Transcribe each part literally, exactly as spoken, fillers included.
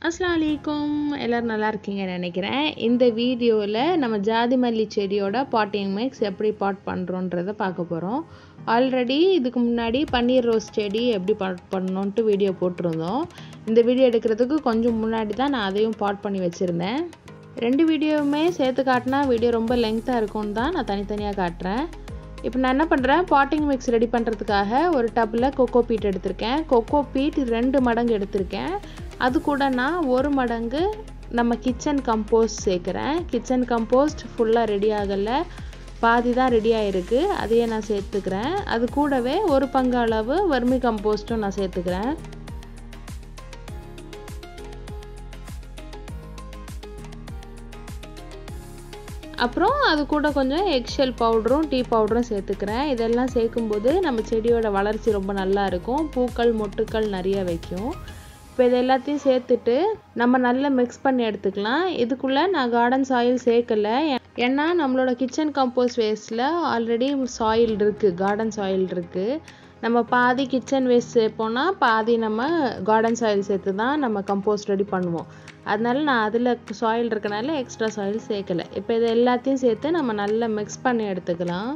அஸ்ஸலாமு அலைக்கும். எல்லாரும் நல்லா இருக்கீங்கன்னு நினைக்கிறேன். இந்த வீடியோவில் நம்ம ஜாதி மல்லி செடியோட பாட்டிங் மிக்ஸ் எப்படி பாட் பண்ணுறோன்றதை பார்க்க போகிறோம். ஆல்ரெடி இதுக்கு முன்னாடி பன்னீர் ரோஸ் செடி எப்படி பாட் பண்ணணுன்ட்டு வீடியோ போட்டிருந்தோம். இந்த வீடியோ எடுக்கிறதுக்கு கொஞ்சம் முன்னாடி தான் நான் அதையும் பாட் பண்ணி வச்சுருந்தேன். ரெண்டு வீடியோவுமே சேர்த்து காட்டினா வீடியோ ரொம்ப லெங்க்த்தாக இருக்கும்னு தான் நான் தனித்தனியாக காட்டுறேன். இப்போ நான் என்ன பண்ணுறேன், பாட்டிங் மிக்ஸ் ரெடி பண்ணுறதுக்காக ஒரு டப்பில் கொக்கோ பீட் எடுத்திருக்கேன். கொக்கோ பீட் ரெண்டு மடங்கு எடுத்திருக்கேன். அது கூட நான் ஒரு மடங்கு நம்ம கிச்சன் கம்போஸ்ட் சேர்க்குறேன். கிச்சன் கம்போஸ்ட் ஃபுல்லாக ரெடி ஆகலை, பாதி தான் ரெடி ஆகிருக்கு, அதையே நான் சேர்த்துக்கிறேன். அது கூடவே ஒரு பங்கு அளவு வர்மி கம்போஸ்ட்டும் நான் சேர்த்துக்கிறேன். அப்புறம் அது கூட கொஞ்சம் எக்ஷெல் பவுடரும் டீ பவுடரும் சேர்த்துக்கிறேன். இதெல்லாம் சேர்க்கும்போது நம்ம செடியோட வளர்ச்சி ரொம்ப நல்லா இருக்கும், பூக்கள் மொட்டுக்கள் நிறைய வைக்கும். இப்போ இது எல்லாத்தையும் சேர்த்துட்டு நம்ம நல்லா மிக்ஸ் பண்ணி எடுத்துக்கலாம். இதுக்குள்ளே நான் கார்டன் சாயில் சேர்க்கலை, ஏன்னா நம்மளோட கிச்சன் கம்போஸ்ட் வேஸ்ட்டில் ஆல்ரெடி சாயில் இருக்குது, கார்டன் சாயில் இருக்குது. நம்ம பாதி கிச்சன் வேஸ்ட் சேர்ப்போம்னா பாதி நம்ம கார்டன் சாயில் சேர்த்து தான் நம்ம கம்போஸ்ட் ரெடி பண்ணுவோம். அதனால நான் அதில் சாயில் இருக்கனால எக்ஸ்ட்ரா சாயில் சேர்க்கலை. இப்போ இது எல்லாத்தையும் சேர்த்து நம்ம நல்லா மிக்ஸ் பண்ணி எடுத்துக்கலாம்.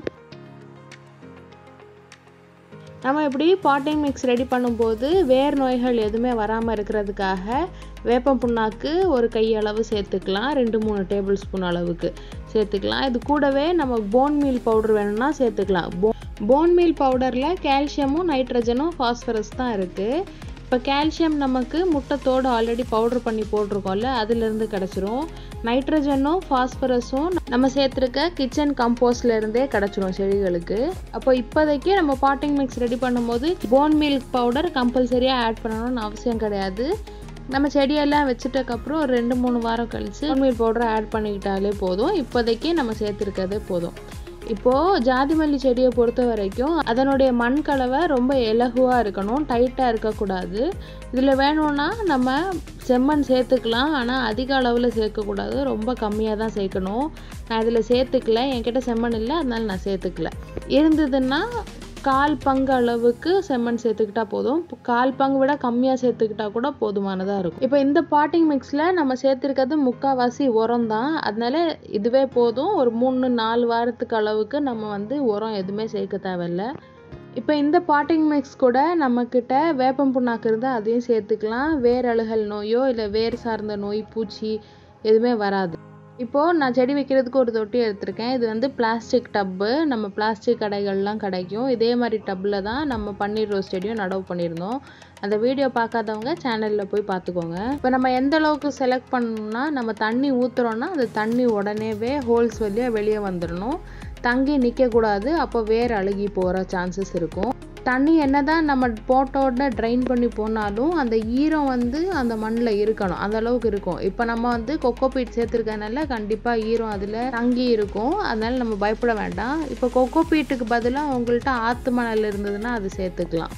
நம்ம இப்படி பாட்டிங் மிக்ஸ் ரெடி பண்ணும்போது வேர் நோய்கள் எதுவுமே வராமல் இருக்கிறதுக்காக வேப்பம் புண்ணாக்கு ஒரு கையளவு சேர்த்துக்கலாம், ரெண்டு மூணு டேபிள் ஸ்பூன் அளவுக்கு சேர்த்துக்கலாம். இது கூடவே நம்ம போன் மீல் பவுடர் வேணும்னா சேர்த்துக்கலாம். போ போன் மீல் பவுடரில் கால்சியமும் நைட்ரஜனும் ஃபாஸ்பரஸ் தான் இருக்குது. இப்போ கால்சியம் நமக்கு முட்டைத்தோடு ஆல்ரெடி பவுடர் பண்ணி போட்டிருக்கோம்ல, அதுலேருந்து கிடச்சிரும். நைட்ரஜனும் ஃபாஸ்பரஸும் நம்ம சேர்த்துருக்க கிச்சன் கம்போஸ்ட்லேருந்தே கிடச்சிரும் செடிகளுக்கு. அப்போ இப்போதைக்கு நம்ம பாட்டிங் மிக்ஸ் ரெடி பண்ணும்போது போன் மில்க் பவுடர் கம்பல்சரியாக ஆட் பண்ணணும்னு அவசியம் கிடையாது. நம்ம செடியெல்லாம் வச்சுட்டக்கப்புறம் ஒரு ரெண்டு மூணு வாரம் கழித்து போன் மில்க் பவுடரை ஆட் பண்ணிக்கிட்டாலே போதும். இப்போதைக்கு நம்ம சேர்த்துருக்கதே போதும். இப்போது ஜாதி மல்லி செடியை பொறுத்த வரைக்கும் அதனுடைய மண் கலவை ரொம்ப இலகுவாக இருக்கணும், டைட்டாக இருக்கக்கூடாது. இதில் வேணும்னா நம்ம செம்மண் சேர்த்துக்கலாம், ஆனால் அதிக அளவில் சேர்க்கக்கூடாது, ரொம்ப கம்மியாக தான் சேர்க்கணும். நான் இதில் சேர்த்துக்கல, என்கிட்ட செம்மண் இல்லை, அதனால நான் சேர்த்துக்கல. இருந்ததுன்னா கால் பங்கு அளவுக்கு செம்மண் சேர்த்துக்கிட்டா போதும். கால் பங்கு விட கம்மியாக சேர்த்துக்கிட்டா கூட போதுமானதாக இருக்கும். இப்போ இந்த பாட்டிங் மிக்ஸில் நம்ம சேர்த்துருக்கிறது முக்கால்வாசி உரம் தான், அதனால இதுவே போதும். ஒரு மூணு நாலு வாரத்துக்கு அளவுக்கு நம்ம வந்து உரம் எதுவுமே சேர்க்க தேவையில்லை. இப்போ இந்த பாட்டிங் மிக்ஸ் கூட நம்மக்கிட்ட வேப்பம் புண்ணாக்கு இருந்தால் அதையும் சேர்த்துக்கலாம். வேர் அழுகல் நோயோ இல்லை வேர் சார்ந்த நோய் பூச்சி எதுவுமே வராது. இப்போது நான் செடி வைக்கிறதுக்கு ஒரு தொட்டி எடுத்திருக்கேன். இது வந்து பிளாஸ்டிக் டப்பு, நம்ம பிளாஸ்டிக் கடைகள்லாம் கிடைக்கும். இதே மாதிரி டப்பில் தான் நம்ம பன்னீர் ரோஸ் செடியும் நடவு பண்ணியிருந்தோம். அந்த வீடியோ பார்க்காதவங்க சேனலில் போய் பார்த்துக்கோங்க. இப்போ நம்ம எந்த அளவுக்கு செலக்ட் பண்ணணும்னா, நம்ம தண்ணி ஊற்றுறோன்னா அந்த தண்ணி உடனேவே ஹோல்ஸ் வழியாக வெளியே வந்துடணும், தங்கி நிற்கக்கூடாது. அப்போ வேர் அழுகி போகிற சான்சஸ் இருக்கும். தண்ணி என்ன தான் நம்ம போட்டோட ட்ரைன் பண்ணி போனாலும் அந்த ஈரம் வந்து அந்த மண்ணில் இருக்கணும், அந்த அளவுக்கு இருக்கும். இப்போ நம்ம வந்து கொக்கோ பீட் சேர்த்துருக்கனால கண்டிப்பாக ஈரம் அதில் தங்கி இருக்கும், அதனால நம்ம பயப்பட வேண்டாம். இப்போ கொக்கோ பீட்டுக்கு பதிலாக உங்கள்கிட்ட ஆற்று மணல் இருந்ததுன்னா அது சேர்த்துக்கலாம்.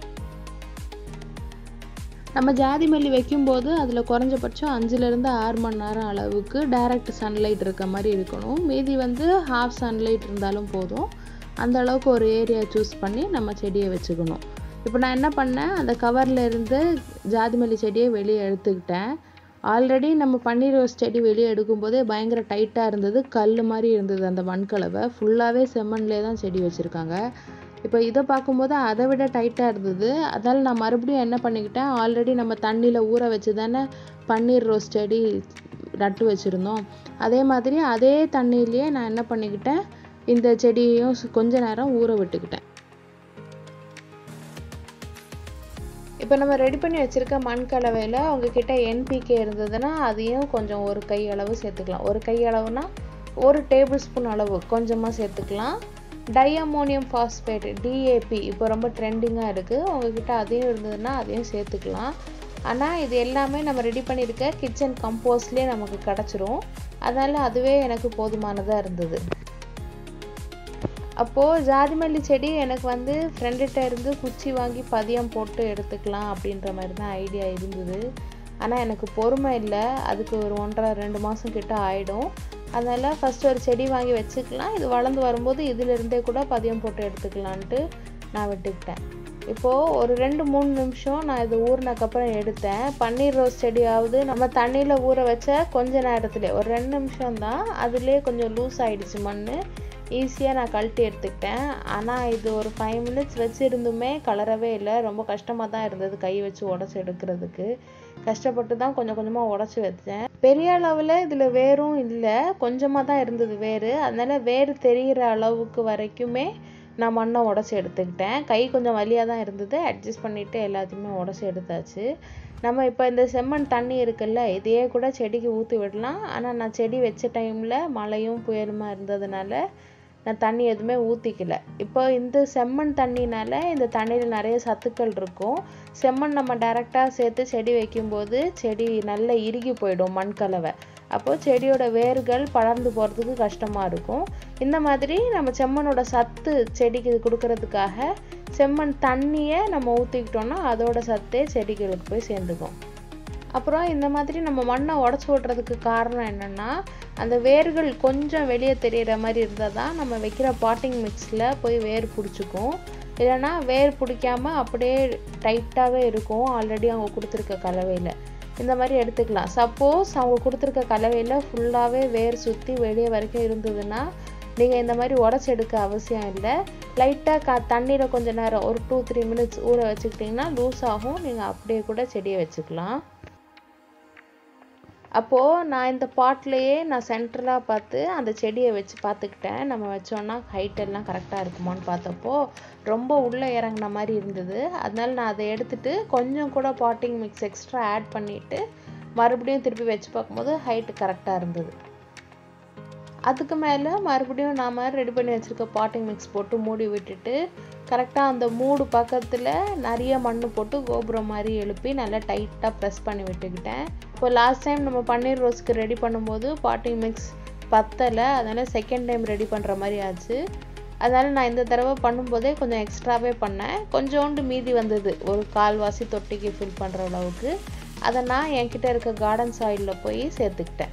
நம்ம ஜாதி மல்லி வைக்கும்போது அதில் குறைஞ்சபட்சம் அஞ்சுலேருந்து ஆறு மணி நேரம் அளவுக்கு டைரக்ட் சன்லைட் இருக்க மாதிரி இருக்கணும். மீதி வந்து ஹாஃப் சன்லைட் இருந்தாலும் போதும். அந்த அளவுக்கு ஒரு ஏரியா சூஸ் பண்ணி நம்ம செடியை வச்சுக்கணும். இப்போ நான் என்ன பண்ணேன், அந்த கவரில் இருந்து ஜாதி மல்லி செடியை வெளியே எடுத்துக்கிட்டேன். ஆல்ரெடி நம்ம பன்னீர் ரோஸ் செடி வெளியே எடுக்கும்போதே பயங்கர டைட்டாக இருந்தது, கல் மாதிரி இருந்தது. அந்த மண்கலவை ஃபுல்லாகவே செம்மண்லே தான் செடி வச்சுருக்காங்க. இப்போ இதை பார்க்கும்போது அதை விட டைட்டாக இருந்தது. அதனால் நான் மறுபடியும் என்ன பண்ணிக்கிட்டேன், ஆல்ரெடி நம்ம தண்ணியில் ஊற வச்சு தானே பன்னீர் ரோஸ் செடி நட்டு வச்சுருந்தோம், அதே மாதிரி அதே தண்ணியிலேயே நான் என்ன பண்ணிக்கிட்டேன், இந்த செடியையும் கொஞ்ச நேரம் ஊற விட்டுக்கிட்டேன். இப்போ நம்ம ரெடி பண்ணி வச்சுருக்க மண் கலவையில் உங்ககிட்ட என்பிகே இருந்ததுன்னா அதையும் கொஞ்சம் ஒரு கை அளவு சேர்த்துக்கலாம். ஒரு கை அளவுனா ஒரு டேபிள் ஸ்பூன் அளவு கொஞ்சமாக சேர்த்துக்கலாம். டைஅமோனியம் பாஸ்பேட் டிஏபி இப்போ ரொம்ப ட்ரெண்டிங்காக இருக்குது, உங்ககிட்ட அதையும் இருந்ததுன்னா அதையும் சேர்த்துக்கலாம். ஆனால் இது எல்லாமே நம்ம ரெடி பண்ணியிருக்க கிச்சன் கம்போஸ்ட்லேயே நமக்கு கிடச்சிரும், அதனால் அதுவே எனக்கு போதுமானதாக இருந்தது. அப்போது ஜாதி மல்லி செடி எனக்கு வந்து ஃப்ரெண்டுகிட்ட இருந்து குச்சி வாங்கி பதியம் போட்டு எடுத்துக்கலாம் அப்படின்ற மாதிரி தான் ஐடியா இருந்தது. ஆனால் எனக்கு பொறுமை இல்லை, அதுக்கு ஒரு ஒன்றரை ரெண்டு மாதம் கிட்ட ஆகிடும். அதனால் ஃபஸ்ட்டு ஒரு செடி வாங்கி வச்சுக்கலாம், இது வளர்ந்து வரும்போது இதிலிருந்தே கூட பதியம் போட்டு எடுத்துக்கலான்ட்டு நான் விட்டுக்கிட்டேன். இப்போது ஒரு ரெண்டு மூணு நிமிஷம் நான் இது ஊறினக்கப்புறம் எடுத்தேன். பன்னீர் ரோஸ் செடியாவது நம்ம தண்ணியில் ஊற வச்ச கொஞ்ச நேரத்துலேயே ஒரு ரெண்டு நிமிஷம் தான், அதுலேயே கொஞ்சம் லூஸ் ஆகிடுச்சு மண். ஈஸியாக நான் கழட்டி எடுத்துக்கிட்டேன். ஆனால் இது ஒரு ஃபைவ் மினிட்ஸ் வச்சுருந்துமே கலரவே இல்லை. ரொம்ப கஷ்டமாக தான் இருந்தது கை வச்சு உடச்சி எடுக்கிறதுக்கு. கஷ்டப்பட்டு தான் கொஞ்சம் கொஞ்சமாக உடச்சி வச்சேன். பெரிய அளவில் இதில் வேரும் இல்லை, கொஞ்சமாக தான் இருந்தது வேர். அதனால் வேர் தெரிகிற அளவுக்கு வரைக்குமே நான் மண்ணை உடச்சி எடுத்துக்கிட்டேன். கை கொஞ்சம் வலியாக தான் இருந்தது, அட்ஜஸ்ட் பண்ணிவிட்டு எல்லாத்தையுமே உடச்சி எடுத்தாச்சு. நம்ம இப்போ இந்த செம்மண் தண்ணி இருக்குல்ல, இதையே கூட செடிக்கு ஊற்றி விடலாம். ஆனால் நான் செடி வச்ச டைமில் மழையும் புயலுமா இருந்ததுனால நான் தண்ணி எதுவுமே ஊற்றிக்கல. இப்போ இந்த செம்மண் தண்ணினால இந்த தண்ணியில் நிறைய சத்துக்கள் இருக்கும். செம்மண் நம்ம டைரெக்டாக சேர்த்து செடி வைக்கும்போது செடி நல்லா இறுகி போயிடும் மண் கலவை. அப்போது செடியோட வேர்கள் படர்ந்து போகிறதுக்கு கஷ்டமாக இருக்கும். இந்த மாதிரி நம்ம செம்மண்ணோட சத்து செடிக்கு கொடுக்கறதுக்காக செம்மண் தண்ணியை நம்ம ஊற்றிக்கிட்டோன்னா அதோட சத்தே செடிகளுக்கு போய் சேர்ந்துக்கும். அப்புறம் இந்த மாதிரி நம்ம மண்ணை உடச்சி விட்றதுக்கு காரணம் என்னென்னா, அந்த வேர்கள் கொஞ்சம் வெளியே தெரிகிற மாதிரி இருந்தால் தான் நம்ம வைக்கிற பாட்டிங் மிக்ஸில் போய் வேர் பிடிச்சிக்கும். இல்லைனா வேர் பிடிக்காமல் அப்படியே டைட்டாகவே இருக்கும் ஆல்ரெடி அவங்க கொடுத்துருக்க கலவையில். இந்த மாதிரி எடுத்துக்கலாம். சப்போஸ் அவங்க கொடுத்துருக்க கலவையில் ஃபுல்லாகவே வேர் சுற்றி வெளியே வரைக்கும் இருந்ததுன்னா நீங்கள் இந்த மாதிரி உடச்சி எடுக்க அவசியம் இல்லை. லைட்டாக கா தண்ணியில் கொஞ்சம் நேரம் ஒரு டூ த்ரீ மினிட்ஸ் ஊற வச்சுக்கிட்டிங்கன்னா லூஸ் ஆகும். நீங்கள் அப்படியே கூட செடியை வச்சுக்கலாம். அப்போது நான் இந்த பாட்லேயே நான் சென்ட்ரலாக பார்த்து அந்த செடியை வச்சு பார்த்துக்கிட்டேன். நம்ம வச்சோன்னா ஹைட்டெல்லாம் கரெக்டாக இருக்குமான்னு பார்த்தப்போ ரொம்ப உள்ளே இறங்கின மாதிரி இருந்தது. அதனால நான் அதை எடுத்துகிட்டு கொஞ்சம் கூட பாட்டிங் மிக்ஸ் எக்ஸ்ட்ரா ஆட் பண்ணிவிட்டு மறுபடியும் திருப்பி வச்சு பார்க்கும்போது ஹைட்டு கரெக்டாக இருந்தது. அதுக்கு மேலே மறுபடியும் நாம் ரெடி பண்ணி வச்சுருக்க பாட்டிங் மிக்ஸ் போட்டு மூடி விட்டுட்டு கரெக்டாக அந்த மூடு பக்கத்தில் நிறைய மண் போட்டு கோபுரம் மாதிரி எழுப்பி நல்லா டைட்டாக ப்ரெஸ் பண்ணி விட்டுக்கிட்டேன். இப்போ லாஸ்ட் டைம் நம்ம பன்னீர் ரோஸ்க்கு ரெடி பண்ணும்போது பாட்டிங் மிக்ஸ் பத்தலை, அதனால் செகண்ட் டைம் ரெடி பண்ணுற மாதிரி ஆச்சு. அதனால் நான் இந்த தடவை பண்ணும்போதே கொஞ்சம் எக்ஸ்ட்ராவே பண்ணேன். கொஞ்சோண்டு மீதி வந்தது, ஒரு கால்வாசி தொட்டிக்கு ஃபில் பண்ணுற அளவுக்கு. அதை நான் என்கிட்ட இருக்க கார்டன் சாயிலில் போய் சேர்த்துக்கிட்டேன்.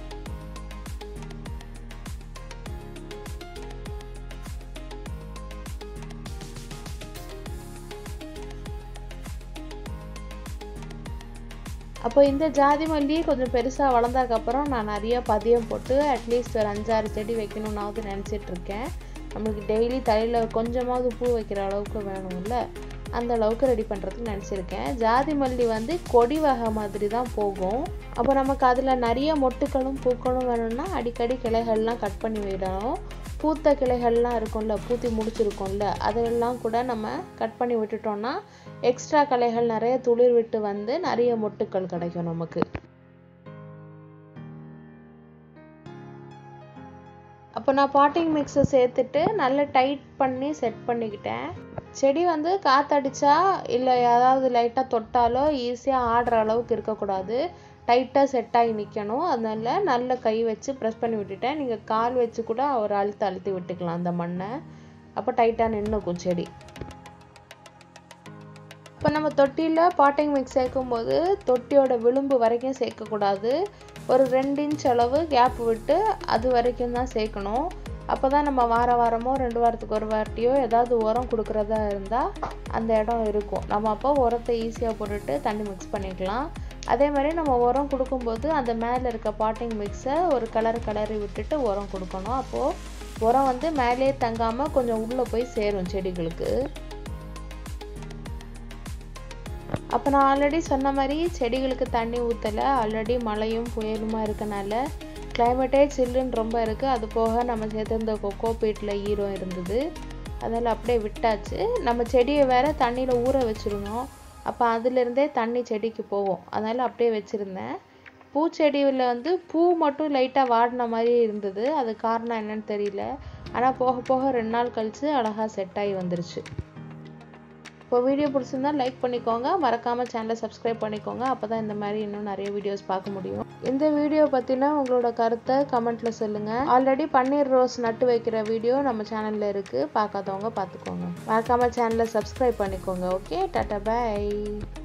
அப்போ இந்த ஜாதி மல்லி கொஞ்சம் பெருசாக வளர்ந்ததுக்கப்புறம் நான் நிறைய பதியம் போட்டு அட்லீஸ்ட் ஒரு அஞ்சாறு செடி வைக்கணுன்னாவது நினச்சிட்ருக்கேன். நம்மளுக்கு டெய்லி தலையில் கொஞ்சமாவது பூ வைக்கிற அளவுக்கு வேணும்ல, அந்த அளவுக்கு ரெடி பண்ணுறதுக்கு நினச்சிருக்கேன். ஜாதி மல்லி வந்து கொடி வகை மாதிரி தான் போகும். அப்போ நமக்கு அதில் நிறைய மொட்டுக்களும் பூக்களும் வேணும்னா அடிக்கடி கிளைகள்லாம் கட் பண்ணி விடணும். பூத்த கிளைகள்லாம் இருக்கும்ல, பூத்தி முடிச்சிருக்கோம்ல, அதெல்லாம் கூட நம்ம கட் பண்ணி விட்டுட்டோம்னா எக்ஸ்ட்ரா கிளைகள் நிறைய துளிர் விட்டு வந்து நிறைய மொட்டுக்கள் கிடைக்கும் நமக்கு. அப்போ நான் பாட்டிங் மிக்ஸை சேர்த்துட்டு நல்லா டைட் பண்ணி செட் பண்ணிக்கிட்டேன். செடி வந்து காற்றடிச்சா இல்லை ஏதாவது லைட்டாக தொட்டாலோ ஈஸியாக ஆடுற அளவுக்கு இருக்கக்கூடாது, டைட்டாக செட் ஆகி நிற்கணும். அதனால நல்ல கை வச்சு ப்ரெஸ் பண்ணி விட்டுட்டேன். நீங்கள் கால் வச்சு கூட ஒரு அழுத்தி அழுத்தி விட்டுக்கலாம் அந்த மண்ணை, அப்போ டைட்டாக நின்றுக்கும் செடி. இப்போ நம்ம தொட்டியில் பாட்டிங் மிக்ஸ் சேர்க்கும்போது தொட்டியோட விளிம்பு வரைக்கும் சேர்க்கக்கூடாது, ஒரு ரெண்டு இன்ச் அளவு கேப் விட்டு அது வரைக்கும் தான் சேர்க்கணும். அப்போ தான் நம்ம வார வாரமோ ரெண்டு வாரத்துக்கு ஒரு வாட்டியோ ஏதாவது உரம் கொடுக்குறதா இருந்தால் அந்த இடம் இருக்கும். நம்ம அப்போ உரத்தை ஈஸியாக போட்டுட்டு தண்ணி மிக்ஸ் பண்ணிக்கலாம். அதே மாதிரி நம்ம உரம் கொடுக்கும்போது அந்த மேலே இருக்க பாட்டிங் மிக்ஸை ஒரு கலர் கலரி விட்டுட்டு உரம் கொடுக்கணும். அப்போது உரம் வந்து மேலே தங்காமல் கொஞ்சம் உள்ளே போய் சேரும் செடிகளுக்கு. அப்போ நான் ஆல்ரெடி சொன்ன மாதிரி செடிகளுக்கு தண்ணி ஊற்றலை, ஆல்ரெடி மழையும் புயலுமா இருக்கனால கிளைமேட்டே சில்லுன்னு ரொம்ப இருக்குது. அது போக நம்ம சேர்த்துருந்த கொக்கோ பீட்டில் ஈரம் இருந்தது, அதனால் அப்படியே விட்டாச்சு. நம்ம செடியை வேறு தண்ணியில் ஊற வச்சுருந்தோம், அப்போ அதுலேருந்தே தண்ணி செடிக்கு போகும், அதனால் அப்படியே வச்சுருந்தேன். பூச்செடியில் வந்து பூ மட்டும் லைட்டாக வாடின மாதிரி இருந்தது, அது காரணம் என்னன்னு தெரியல. ஆனால் போக போக ரெண்டு நாள் கழித்து அழகாக செட் ஆகி வந்துருச்சு. இப்போ வீடியோ பிடிச்சிருந்தா லைக் பண்ணிக்கோங்க, மறக்காமல் சேனலை சப்ஸ்கிரைப் பண்ணிக்கோங்க. அப்போ தான் இந்த மாதிரி இன்னும் நிறைய வீடியோஸ் பார்க்க முடியும். இந்த வீடியோ பற்றின உங்களோட கருத்தை கமெண்ட்டில் சொல்லுங்கள். ஆல்ரெடி பன்னீர் ரோஸ் நட்டு வைக்கிற வீடியோ நம்ம சேனலில் இருக்குது, பார்க்காதவங்க பார்த்துக்கோங்க. மறக்காமல் சேனலை சப்ஸ்கிரைப் பண்ணிக்கோங்க. Okay, tata, by.